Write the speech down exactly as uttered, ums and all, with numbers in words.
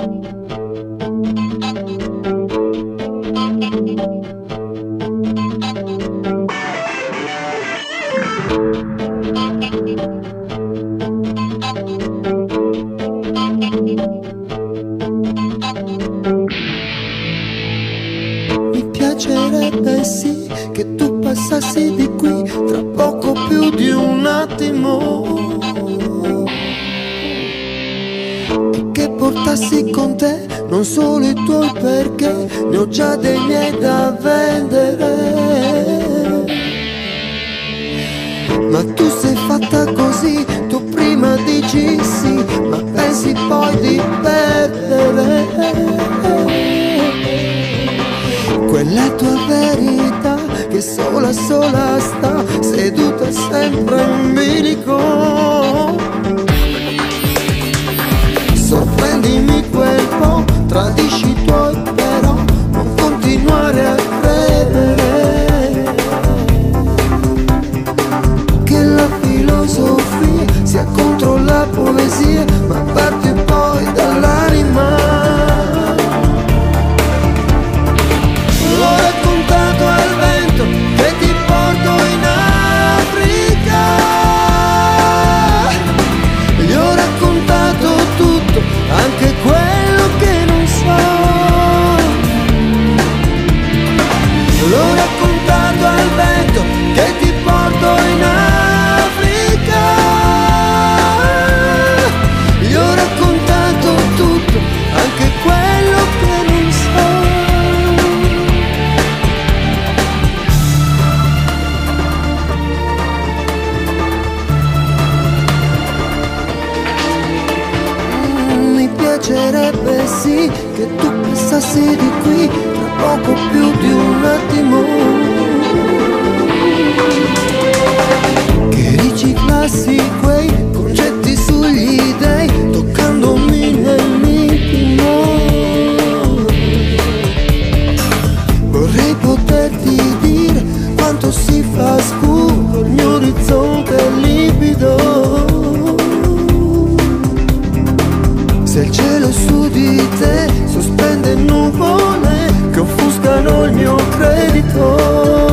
Mi piacerebbe sì che tu passassi di qui tra poco più di un attimo e che portassi con te non solo i tuoi perché ne ho già dei miei da vendere. Ma tu sei fatta così, tu prima dici sì, ma pensi poi di perdere. Quella tua verità che sola sola sta seduta sempre in bilico. Sorprendimi quel po', tradisci i tuoi però, non continuare a credere che la filosofia sia contro la poesia, ma parte poi dall'anima. L'ho raccontato al vento che ti porto in Africa. Gli ho raccontato tutto, anche quello che non so. L'ho raccontato al vento che ti porto in Africa. Gli ho raccontato tutto, anche quello che non so. Mi piacerebbe sì che tu passassi di qui tra poco più di un attimo, che riciclassi quei concetti sugli dei, toccandomi nell'intimo. Vorrei poterti dire quanto si fa scuro il mio orizzonte livido, se il cielo su di te sospende nuvole che offuscano il mio credito.